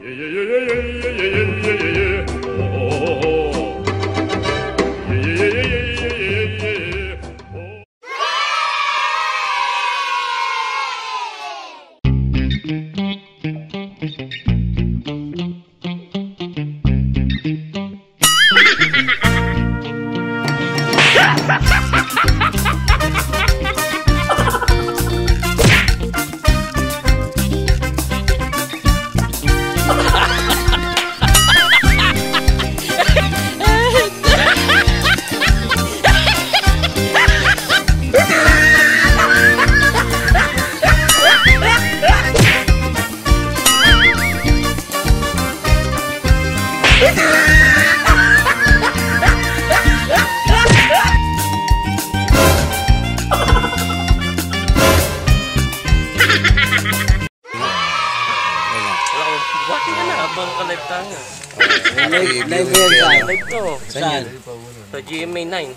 Live to. Saan? Sa GMA 9.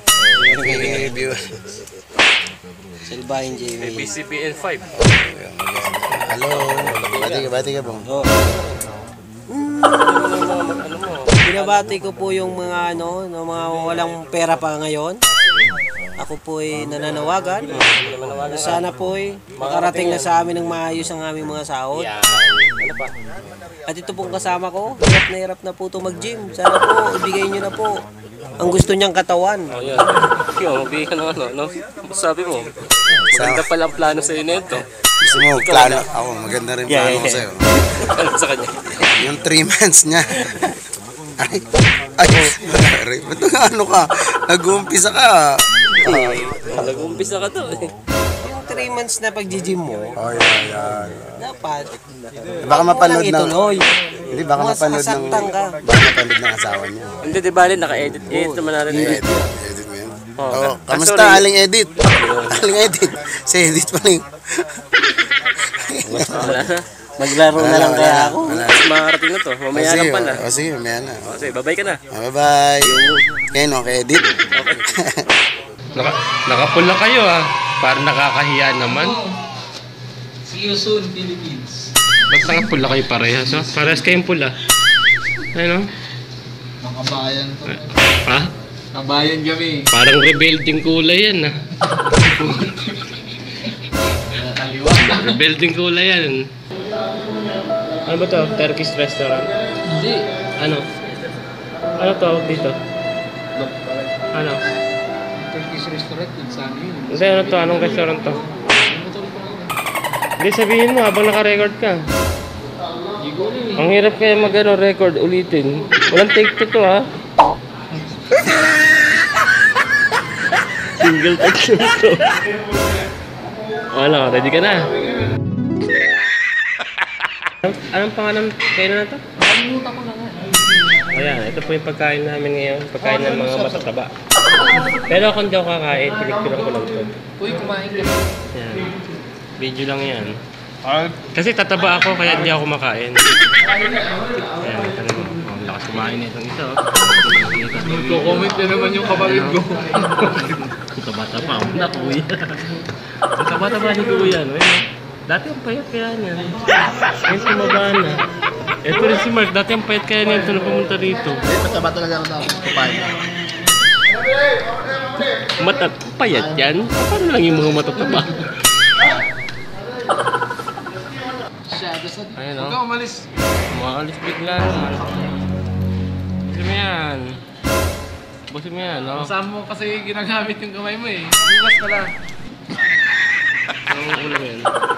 Silbahin GMA. BCPN 5. Halo. Bati ka bang? Binabati ko po yung mga mga walang pera pa ngayon. Ako po ay nananawagan. Sana po ay makarating na sa amin ng maayos ang aming mga sahod. Ano pa? At ito pong kasama ko, hirap na po ito mag-gym. Sana po, ibigay nyo na po ang gusto niyang katawan. Oh, yan. Magbigay ka ng no? Sabi mo, maganda palang plano sa'yo na ito. Gusto mo, plano? Ako, maganda rin plano ko sa'yo. Ano sa kanya? Yung 3 months niya. Ay, ba't ano ka? Nag-uumpisa ka. Nag-uumpisa ka to eh. Yung 3 months na pag-gym mo, yan. dapat. Baka mapanood ng... ituloy. Hindi, baka mapanood ng... Baka mapanood ng asawa niya. Hindi, di bali, naka-edit. Edit naman natin. Edit mo yan. Oh, kamusta, Aling Edit? Aling Edit. Si Edit pa rin. Maglaro na lang kaya ako. Makarating na to. Mamaya lang pala. O sige, mamaya na. Sige, bye-bye ka na. Bye-bye. Kaya no, kay Edit. Nakapula kayo ah. Parang nakakahiya naman. See you soon, Philippines. Ba't nakapula kayo parehas? Oh? Parehas kayong pula. Ano? Mga bayan to. Ha? Kabayan kami. Parang rebuilding kulay yan ah. Kaliwa. Rebuilding kulay yan. Ano ba to? Turkish restaurant? Hindi. Ano? Ano tawag dito? Ano? Turkish restaurant din sa amin yun. Hindi, ano to? Anong restaurant to? Hindi, sabihin mo habang naka-record ka. Ang hirap kaya mag-record, ulitin. Walang take to ha? Single take to. Ano, ready ka na? Anong pangalan kainan na to? Kalimutan ko na nga. Ayan, ito po yung pagkain namin ngayon. Pagkain ng mga matataba. Pero kung di ako kakain, pinikturan ko lang ito. Uy, kumain ka. Yan. Video lang yan. Kasi tataba ako kaya hindi ako makain. Ayan, ito naman. Ang lakas kumain na itong isa. Magko-comment na naman yung kapatid ko. Taba-taba ako na kuya. Taba-taba ni kuya. No? Dati ang payat kaya niyan. Ngayon tumaba na. Ito rin si Mark. Dati ang payat kaya niyan. Ito na pumunta rito. Mataba talaga ako na kumain. Payat yan? Paano lang yung mga matataba? Ayun o. Huwag ka umalis. Umalis bigla naman. Busin mo yan. Busin mo yan, no? Saan mo kasi ginagamit yung kamay mo eh. Bukas pala. Anong ulam yan?